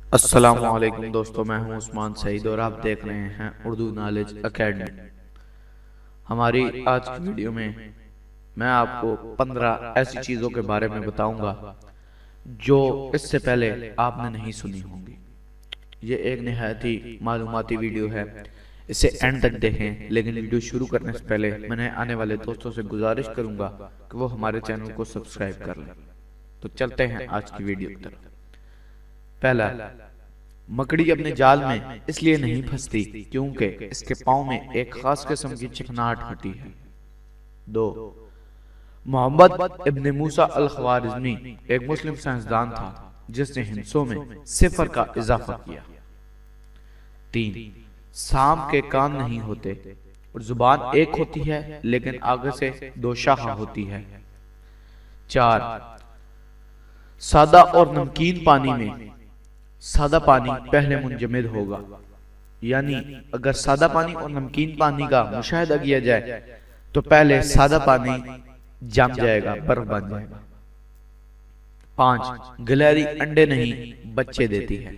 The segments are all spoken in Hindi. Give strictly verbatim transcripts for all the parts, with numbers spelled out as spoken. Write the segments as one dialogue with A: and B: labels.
A: अस्सलामुअलैकुम दोस्तों, मैं हूं उस्मान सईद और आप देख रहे हैं उर्दू नॉलेज एकेडमी। हमारी आज की वीडियो में मैं आपको पंद्रह ऐसी चीज़ों के बारे में बताऊंगा जो इससे पहले आपने नहीं सुनी होंगी। ये एक निहायत ही मालूमाती वीडियो है, इसे एंड तक देखें। लेकिन वीडियो शुरू करने से पहले मैंने आने वाले दोस्तों से गुजारिश करूंगा कि वो हमारे चैनल को सब्सक्राइब कर लें। तो चलते हैं आज की वीडियो की तरफ। पहला, मकड़ी अपने जाल में इसलिए नहीं फंसती क्योंकि इसके पाँव में एक खास किस्म की चिकनाहट होती है। दो, मोहम्मद इब्न मूसा अल ख्वारिज़मी एक मुस्लिम साइंसदान था जिसने हिंसों में सिफर का इजाफा किया। तीन, सांप के कान नहीं होते और जुबान एक होती है लेकिन आगे से दो शाखा होती है। चार, सादा और नमकीन पानी में सादा पानी पहले मुंजमद होगा, यानी अगर सादा पानी और नमकीन पानी का मुशाहिदा किया जाए तो पहले सादा पानी जम जाएगा, बर्फ बन जाएगा। पांच, गिलहरी अंडे नहीं बच्चे देती है।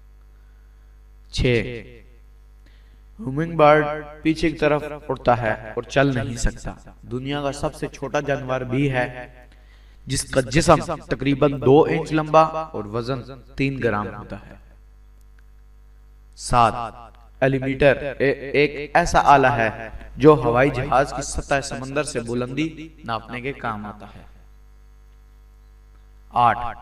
A: छह, हुमिंग बर्ड पीछे की तरफ उड़ता है और चल नहीं सकता। दुनिया का सबसे छोटा जानवर भी है जिसका जिस्म तकरीबन दो इंच लंबा और वजन तीन ग्राम होता है। सात, एलीमीटर एक ऐसा आला है जो हवाई जहाज की सतह समंदर से बुलंदी नापने के काम आता है। आठ,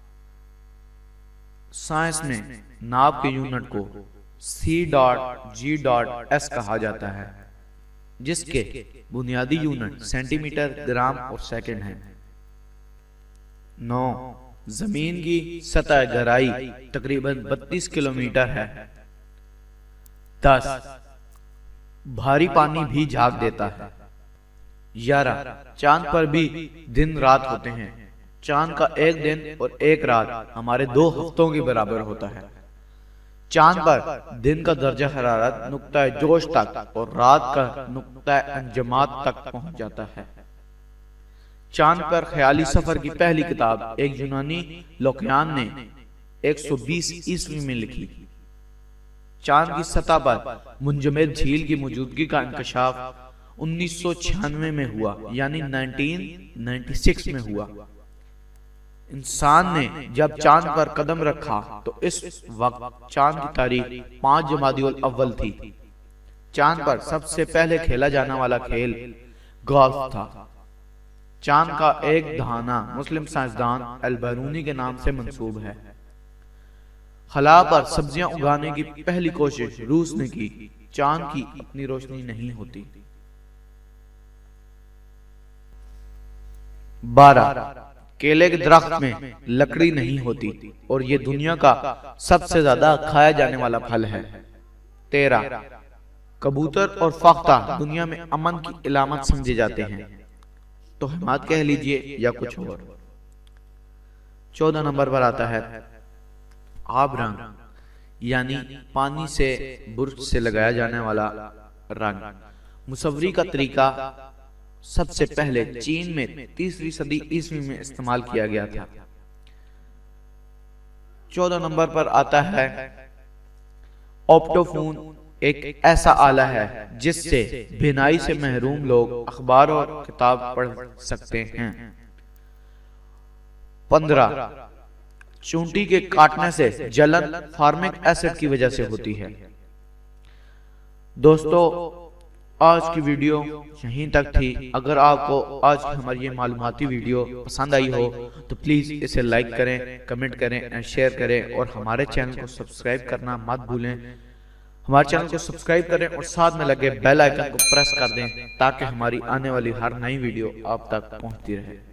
A: साइंस में नाप के यूनिट को C dot G dot S कहा जाता है, जिसके बुनियादी यूनिट सेंटीमीटर, ग्राम और सेकंड हैं। नौ, जमीन की सतह गहराई तकरीबन बत्तीस किलोमीटर है। दस, भारी पानी भी झाग देता है। ग्यारह, चांद पर भी दिन रात होते हैं। चांद का एक दिन और एक रात हमारे दो हफ्तों के बराबर होता है। चांद पर दिन का दर्जा हरारत नुक्ता जोश तक और रात का नुक्ता अंजमात तक पहुंच जाता है। चांद पर ख्याली सफर की पहली किताब एक यूनानी लोकियान ने एक सौ बीस ईस्वी में लिखी। चांद की सतह पर मुंजमद झील की मौजूदगी का इंकशाफ उन्नीस सौ छियानवे में हुआ, यानी उन्नीस सौ छियानवे में हुआ। इंसान ने जब चांद पर कदम रखा तो इस वक्त चांद की तारीख पांच जमादिउल अव्वल थी। चांद पर सबसे पहले खेला जाने वाला खेल गोल्फ था। चांद का एक दहाना मुस्लिम साइंसदान अल-बरूनी के नाम से मंसूब है। खला पर सब्जियां उगाने की पहली कोशिश रूस ने की। चांद की अपनी रोशनी नहीं होती। बारह, केले के दरख्त में लकड़ी नहीं होती और ये दुनिया का सबसे ज्यादा खाया जाने वाला फल है। तेरह, कबूतर और फाख्ता दुनिया में अमन की इलामत समझे जाते हैं, तो हिम्मत कह लीजिए या कुछ और। चौदह नंबर पर आता है आब रंग, यानी पानी से बुर्श से लगाया जाने वाला रंग। मुसव्वरी का तरीका सबसे पहले चीन में तीसरी सदी ईस्वी में इस्तेमाल किया गया था। चौदह नंबर पर आता है ऑप्टोफोन, एक ऐसा आला है जिससे बिनाई से महरूम लोग अखबार और किताब पढ़ सकते हैं। पंद्रह, चूंटी के काटने से जलन फार्मिक एसिड की वजह से होती है। दोस्तों, आज की वीडियो यहीं तक थी। अगर आपको आज की हमारी ये मालूमाती वीडियो पसंद आई हो तो प्लीज इसे लाइक करें, कमेंट करें एंड शेयर करें और हमारे चैनल को सब्सक्राइब करना मत भूलें। हमारे चैनल को सब्सक्राइब करें और साथ में लगे बेल आइकन को प्रेस कर दें ताकि हमारी आने वाली हर नई वीडियो आप तक पहुंचती रहे।